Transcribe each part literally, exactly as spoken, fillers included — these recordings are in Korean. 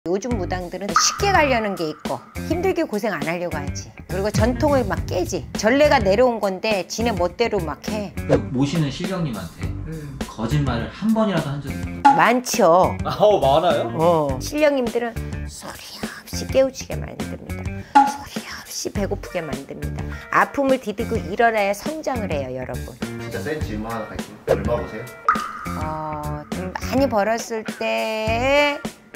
요즘 무당들은 쉽게 가려는 게 있고 힘들게 고생 안 하려고 하지. 그리고 전통을 막 깨지. 전례가 내려온 건데 지네 멋대로 막 해. 그 모시는 신령님한테 음. 거짓말을 한 번이라도 한 적이 있어요? 많죠. 아우 많아요? 어. 신령님들은 소리 없이 깨우치게 만듭니다. 소리 없이 배고프게 만듭니다. 아픔을 디디고 일어나야 성장을 해요, 여러분. 진짜 센 질문 하나 갈게요. 얼마 보세요? 어, 좀 많이 벌었을 때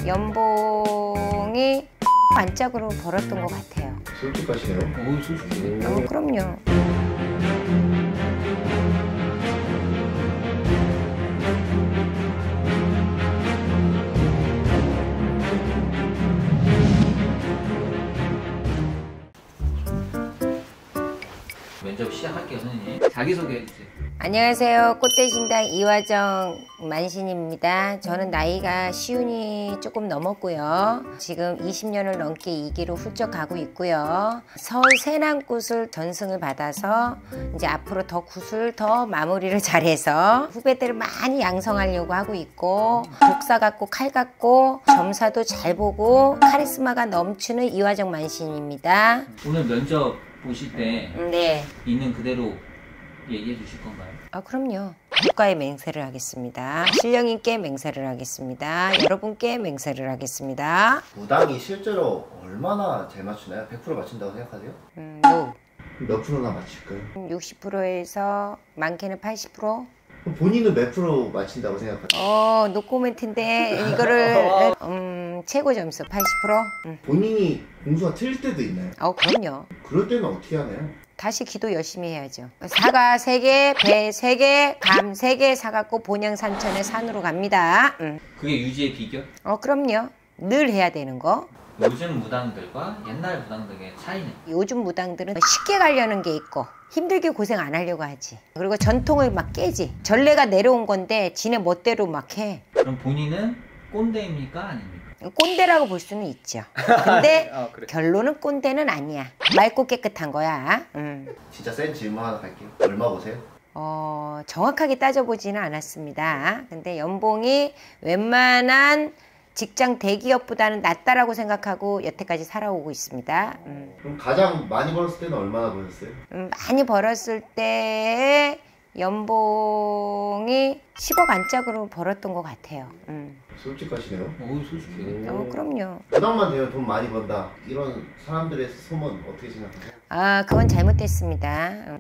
연봉이 반짝으로 벌었던 것 같아요. 솔직하시네요. 오, 솔직히. 어, 그럼요. 면접 시작할게요, 선생님. 자기소개해 주세요. 안녕하세요. 꽃대신당 이화정 만신입니다. 저는 나이가 시운이 조금 넘었고요. 지금 이십 년을 넘게 이 기로 훌쩍 가고 있고요. 서울 세남굿을 전승을 받아서 이제 앞으로 더 굿을 더 마무리를 잘해서 후배들을 많이 양성하려고 하고 있고, 독사 같고 칼 같고 점사도 잘 보고 카리스마가 넘치는 이화정 만신입니다. 오늘 면접 보실 때 네. 있는 그대로 얘기해 주실 건가요? 아, 그럼요. 국가에 맹세를 하겠습니다. 신령님께 맹세를 하겠습니다. 여러분께 맹세를 하겠습니다. 무당이 실제로 얼마나 잘 맞추나요? 백 퍼센트 맞춘다고 생각하세요? 음, no. 몇 프로나 맞출까요? 육십 퍼센트에서 많게는 팔십 퍼센트? 그럼 본인은 몇 프로 맞춘다고 생각하세요? 어, 노코멘트인데 이거를 음, 최고 점수 팔십 퍼센트? 음. 본인이 공수가 틀릴 때도 있나요? 어, 그럼요. 그럴 때는 어떻게 하나요? 다시 기도 열심히 해야죠. 사과 세 개, 배 세 개, 감 세 개 사갖고 본향산천의 산으로 갑니다. 음. 그게 유지의 비결? 어, 그럼요. 늘 해야 되는 거. 요즘 무당들과 옛날 무당들의 차이는? 요즘 무당들은 쉽게 가려는 게 있고 힘들게 고생 안 하려고 하지. 그리고 전통을 막 깨지. 전례가 내려온 건데 지네 멋대로 막 해. 그럼 본인은 꼰대입니까? 아닙니까? 꼰대라고 볼 수는 있죠. 근데 아, 그래. 결론은 꼰대는 아니야. 맑고 깨끗한 거야. 음. 진짜 센 질문 하나 갈게요. 얼마 보세요? 어, 정확하게 따져보지는 않았습니다. 근데 연봉이 웬만한 직장 대기업보다는 낫다라고 생각하고 여태까지 살아오고 있습니다. 음. 그럼 가장 많이 벌었을 때는 얼마나 벌었어요? 음, 많이 벌었을 때 연봉이 십억 안짝으로 벌었던 것 같아요. 음. 솔직하시네요. 오, 솔직히. 어, 그럼요. 무당만 되면 돈 많이 번다. 이런 사람들의 소문 어떻게 생각하세요? 아, 그건 잘못됐습니다.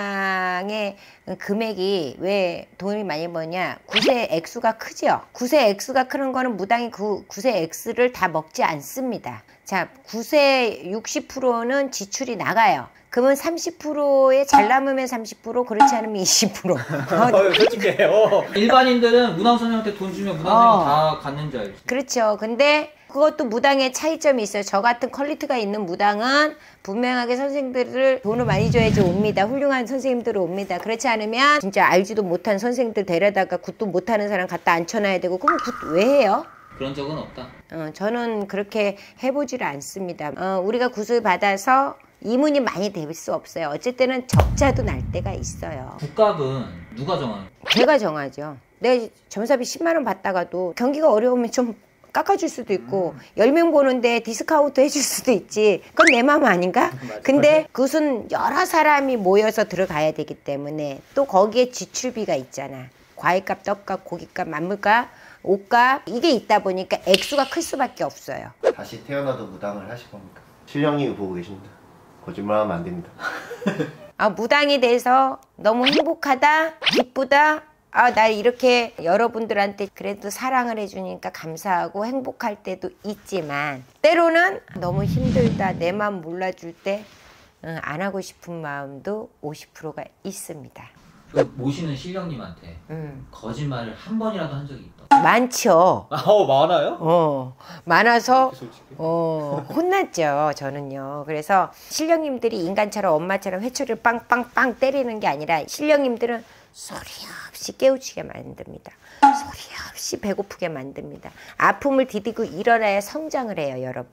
무당의 금액이 왜 돈이 많이 버냐? 구세 액수가 크죠? 구세 액수가 크는 거는 무당이 그 구세 액수를 다 먹지 않습니다. 자, 구세 육십 퍼센트는 지출이 나가요. 그러면 삼십 퍼센트에 잘 남으면 삼십 퍼센트, 그렇지 않으면 이십 퍼센트. 어, 솔직해요. 일반인들은 무당 선생님한테 돈 주면 무당 선생님 어. 다 갖는 줄 알지. 그렇죠. 근데 그것도 무당의 차이점이 있어요. 저 같은 퀄리티가 있는 무당은 분명하게 선생님들을 돈을 많이 줘야지 옵니다. 훌륭한 선생님들을 옵니다. 그렇지 않으면 진짜 알지도 못한 선생님들 데려다가 굿도 못하는 사람 갖다 앉혀놔야 되고, 그럼 굿 왜 해요? 그런 적은 없다. 어, 저는 그렇게 해보지를 않습니다. 어, 우리가 굿을 받아서 이문이 많이 될 수 없어요. 어쨌든 적자도 날 때가 있어요. 국값은 누가 정하는? 제가 정하죠. 내가 점사비 십만 원 받다가도 경기가 어려우면 좀 깎아줄 수도 있고, 열 명 보는데 디스카운트 해줄 수도 있지. 그건 내 마음 아닌가? 근데 그것은 여러 사람이 모여서 들어가야 되기 때문에 또 거기에 지출비가 있잖아. 과일값, 떡값, 고기값, 만물값, 옷값, 이게 있다 보니까 액수가 클 수밖에 없어요. 다시 태어나도 무당을 하실 겁니까? 신령님이 보고 계십니다. 거짓말하면 안 됩니다. 아, 무당이 돼서 너무 행복하다, 기쁘다, 아, 날 이렇게 여러분들한테 그래도 사랑을 해주니까 감사하고 행복할 때도 있지만, 때로는 너무 힘들다, 내 마음 몰라줄 때 안 하고 싶은 마음도 오십 퍼센트가 있습니다. 그 모시는 신령님한테 음. 거짓말을 한 번이라도 한 적이 있다? 많죠. 아우 많아요? 어, 많아서 솔직히. 어, 혼났죠, 저는요. 그래서 신령님들이 인간처럼 엄마처럼 회초리를 빵빵빵 때리는 게 아니라, 신령님들은 소리 없이 깨우치게 만듭니다. 소리 없이 배고프게 만듭니다. 아픔을 디디고 일어나야 성장을 해요, 여러분.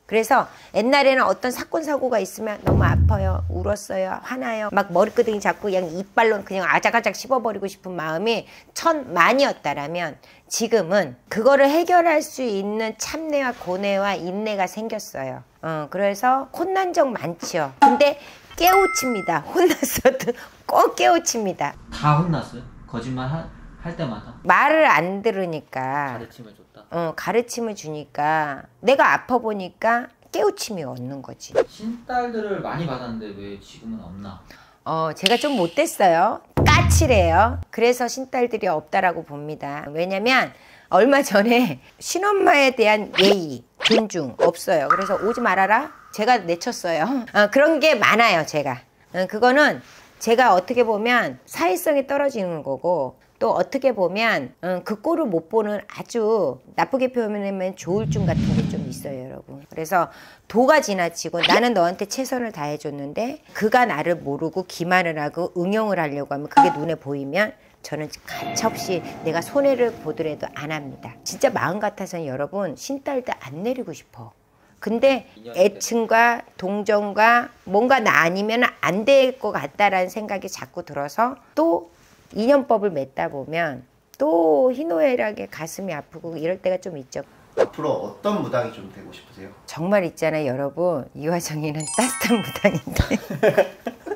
그래서 옛날에는 어떤 사건 사고가 있으면 너무 아파요, 울었어요, 화나요, 막 머리끄댕이 잡고 그냥 이빨로 그냥 아작아작 씹어버리고 싶은 마음이 천만이었다라면 지금은 그거를 해결할 수 있는 참내와 고뇌와 인내가 생겼어요. 어, 그래서 혼난 적 많죠. 근데 깨우칩니다. 혼났어도 꼭 깨우칩니다. 다 혼났어요? 거짓말 하, 할 때마다? 말을 안 들으니까 가르침을 줬다. 어, 가르침을 주니까 내가 아파 보니까 깨우침이 얻는 거지. 신딸들을 많이 받았는데 왜 지금은 없나? 어, 제가 좀 못됐어요. 까칠해요. 그래서 신딸들이 없다라고 봅니다. 왜냐면 얼마 전에 신엄마에 대한 예의, 존중 없어요. 그래서 오지 말아라. 제가 내쳤어요. 어, 그런 게 많아요, 제가. 어, 그거는 제가 어떻게 보면 사회성이 떨어지는 거고 또 어떻게 보면 음, 그 꼴을 못 보는 아주 나쁘게 표현하면 조울증 같은 게 좀 있어요, 여러분. 그래서 도가 지나치고 나는 너한테 최선을 다해줬는데 그가 나를 모르고 기만을 하고 응용을 하려고 하면 그게 눈에 보이면 저는 가차없이 내가 손해를 보더라도 안 합니다. 진짜 마음 같아서는 여러분 신딸들 안 내리고 싶어. 근데 애증과 동정과 뭔가 나 아니면 안 될 것 같다라는 생각이 자꾸 들어서 또 인연법을 맺다 보면 또 희노애락에 가슴이 아프고 이럴 때가 좀 있죠. 앞으로 어떤 무당이 좀 되고 싶으세요? 정말 있잖아요, 여러분. 이화정이는 따뜻한 무당인데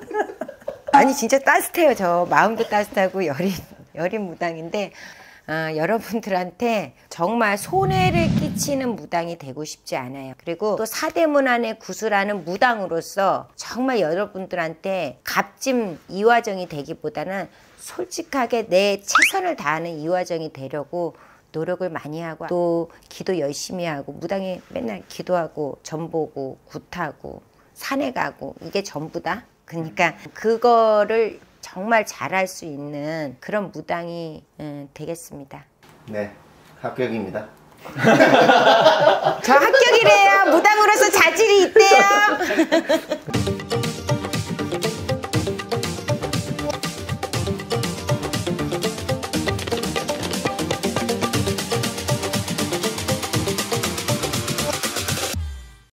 아니 진짜 따뜻해요. 저 마음도 따뜻하고 여린, 여린 무당인데 어, 여러분들한테 정말 손해를 끼치는 무당이 되고 싶지 않아요. 그리고 또 사대문 안에 구슬하는 무당으로서 정말 여러분들한테 값진 이화정이 되기보다는 솔직하게 내 최선을 다하는 이화정이 되려고 노력을 많이 하고 또 기도 열심히 하고 무당이 맨날 기도하고 전보고 굿하고 산에 가고 이게 전부다. 그러니까 그거를 정말 잘할 수 있는 그런 무당이 음, 되겠습니다. 네, 합격입니다. 저 합격이래요. 무당으로서 자질이 있대요.